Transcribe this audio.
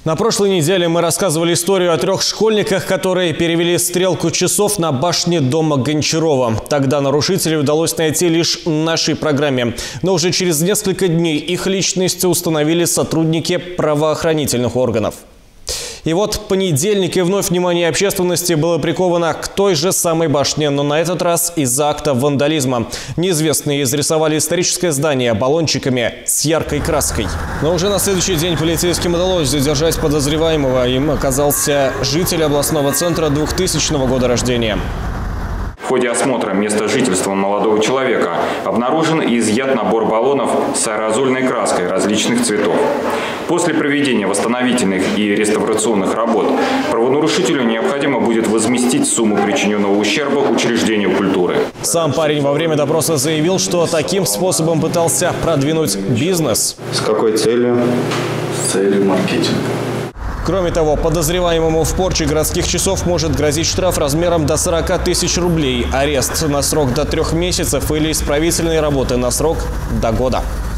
На прошлой неделе мы рассказывали историю о 3 школьниках, которые перевели стрелку часов на башне дома Гончарова. Тогда нарушителей удалось найти лишь в нашей программе. Но уже через несколько дней их личности установили сотрудники правоохранительных органов. И вот в понедельник, и вновь внимание общественности было приковано к той же самой башне, но на этот раз из-за акта вандализма. Неизвестные изрисовали историческое здание баллончиками с яркой краской. Но уже на следующий день полицейским удалось задержать подозреваемого. Им оказался житель областного центра 2000 года рождения. В ходе осмотра места жительства молодого человека обнаружен и изъят набор баллонов с аэрозольной краской различных цветов. После проведения восстановительных и реставрационных работ правонарушителю необходимо будет возместить сумму причиненного ущерба учреждению культуры. Сам парень во время допроса заявил, что таким способом пытался продвинуть бизнес. С какой целью? С целью маркетинга. Кроме того, подозреваемому в порче городских часов может грозить штраф размером до 40 тысяч рублей, арест на срок до 3 месяцев или исправительные работы на срок до года.